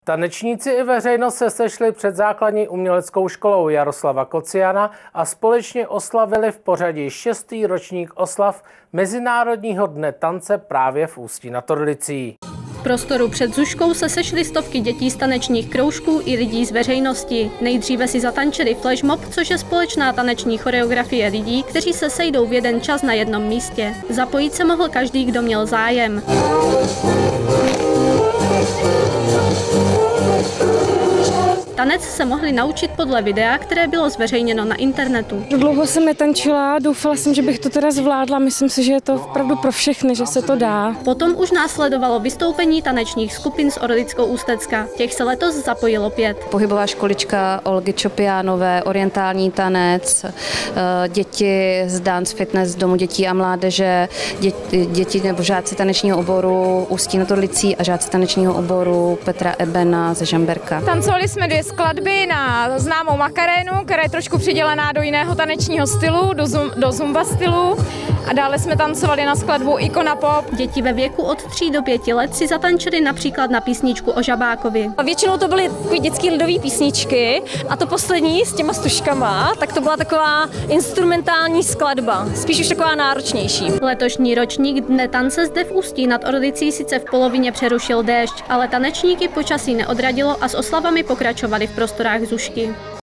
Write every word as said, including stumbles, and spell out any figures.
Tanečníci i veřejnost se sešli před základní uměleckou školou Jaroslava Kociana a společně oslavili v pořadí šestý ročník oslav Mezinárodního dne tance právě v Ústí nad Orlicí. V prostoru před Zuškou se sešly stovky dětí z tanečních kroužků i lidí z veřejnosti. Nejdříve si zatančili flashmob, což je společná taneční choreografie lidí, kteří se sejdou v jeden čas na jednom místě. Zapojit se mohl každý, kdo měl zájem. Tanec se mohli naučit podle videa, které bylo zveřejněno na internetu. Dlouho jsem netančila, doufala jsem, že bych to teda zvládla. Myslím si, že je to opravdu pro všechny, že se to dá. Potom už následovalo vystoupení tanečních skupin z Orlicko-Ústecka. Těch se letos zapojilo pět. Pohybová školička Olgy Čopiánové, orientální tanec, děti z Dance Fitness domu dětí a mládeže, děti, děti nebo žáci tanečního oboru Ústí nad Orlicí a žáci tanečního oboru Petra Ebena ze Žamberka. Tancovali jsme dvě skladby na známou Makarénu, která je trošku přidělená do jiného tanečního stylu, do, zum, do zumba stylu. A dále jsme tancovali na skladbu Ikona Pop. Děti ve věku od tří do pěti let si zatančili například na písničku o Žabákovi. A většinou to byly dětské lidové písničky a to poslední s těma stužkama, tak to byla taková instrumentální skladba, spíš už taková náročnější. Letošní ročník Dne tance zde v Ústí nad Orlicí sice v polovině přerušil déšť, ale tanečníky počasí neodradilo a s oslavami pokračovali v prostorách Zušky.